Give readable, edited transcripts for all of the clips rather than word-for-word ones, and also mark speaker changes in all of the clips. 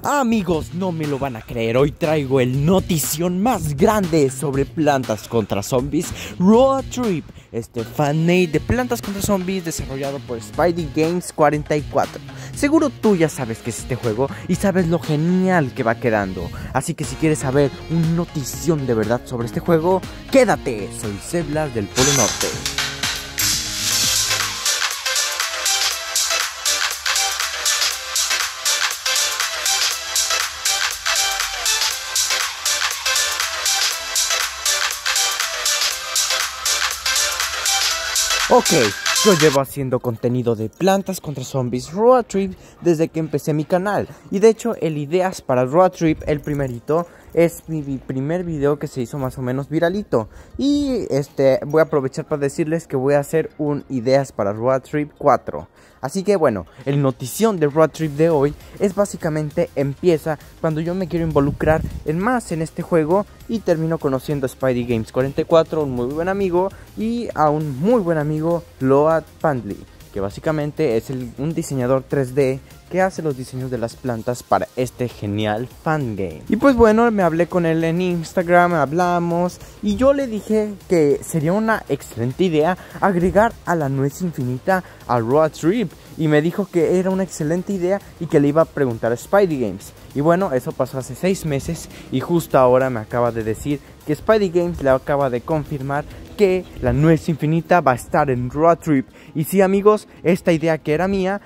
Speaker 1: Amigos, no me lo van a creer, hoy traigo el notición más grande sobre Plantas contra Zombies Road Trip, este fanmade de Plantas contra Zombies desarrollado por Spidey Games 44. Seguro tú ya sabes qué es este juego y sabes lo genial que va quedando, así que si quieres saber una notición de verdad sobre este juego, quédate. Soy Seblas del Polo Norte. Ok, yo llevo haciendo contenido de Plantas contra Zombies Road Trip desde que empecé mi canal. Y de hecho el Ideas para Road Trip, el primerito, es mi primer video que se hizo más o menos viralito. Y voy a aprovechar para decirles que voy a hacer un Ideas para Road Trip 4. Así que bueno, el notición de Road Trip de hoy es básicamente empieza cuando yo me quiero involucrar más en este juego y termino conociendo a Spidey Games 44, un muy buen amigo, y a un muy buen amigo, Load Pandley, que básicamente es un diseñador 3D que hace los diseños de las plantas para este genial fangame. Y pues bueno, me hablé con él en Instagram, hablamos y yo le dije que sería una excelente idea agregar a la nuez infinita a Road Trip, y me dijo que era una excelente idea y que le iba a preguntar a Spidey Games. Y bueno, eso pasó hace 6 meses y justo ahora me acaba de decir que Spidey Games le acaba de confirmar que la nuez infinita va a estar en Road Trip. Y sí, amigos, esta idea que era mía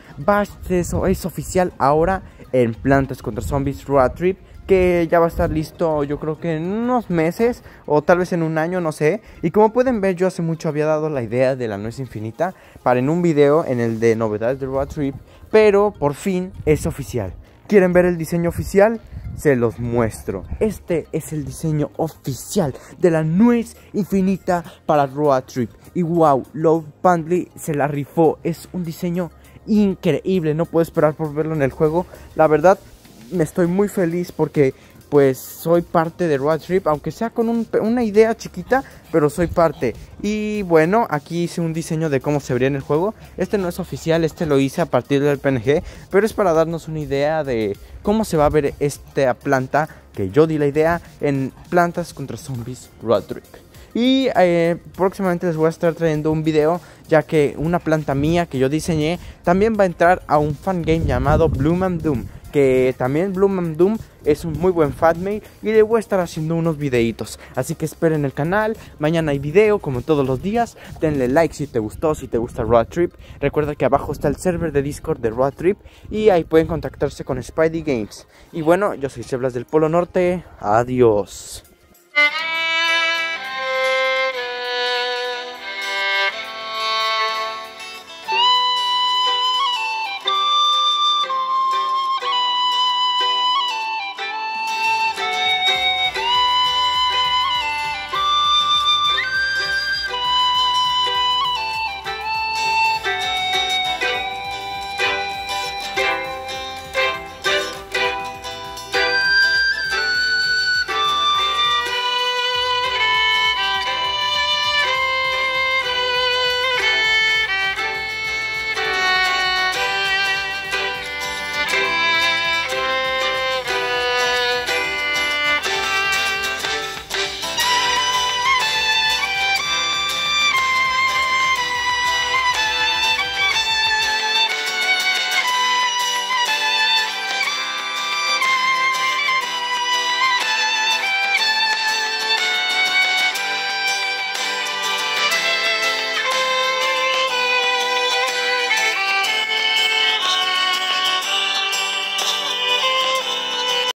Speaker 1: es oficial ahora en Plantas contra Zombies Road Trip, que ya va a estar listo yo creo que en unos meses o tal vez en un año, no sé. Y como pueden ver, yo hace mucho había dado la idea de la nuez infinita para en un video en el de novedades de Road Trip, pero por fin es oficial. ¿Quieren ver el diseño oficial? Se los muestro. Este es el diseño oficial de la nuez infinita para Road Trip. Y wow, Load Pandley se la rifó. Es un diseño increíble. No puedo esperar por verlo en el juego. La verdad, me estoy muy feliz porque pues soy parte de Road Trip, aunque sea con una idea chiquita, pero soy parte. Y bueno, aquí hice un diseño de cómo se vería en el juego. Este no es oficial, este lo hice a partir del PNG, pero es para darnos una idea de cómo se va a ver esta planta que yo di la idea en Plantas contra Zombies Road Trip. Y próximamente les voy a estar trayendo un video, ya que una planta mía que yo diseñé también va a entrar a un fangame llamado Bloom and Doom, que también Bloom and Doom es un muy buen fanmade y le voy a estar haciendo unos videitos. Así que esperen el canal, mañana hay video como todos los días. Denle like si te gustó, si te gusta Road Trip. Recuerda que abajo está el server de Discord de Road Trip y ahí pueden contactarse con Spidey Games. Y bueno, yo soy Seblas del Polo Norte, adiós.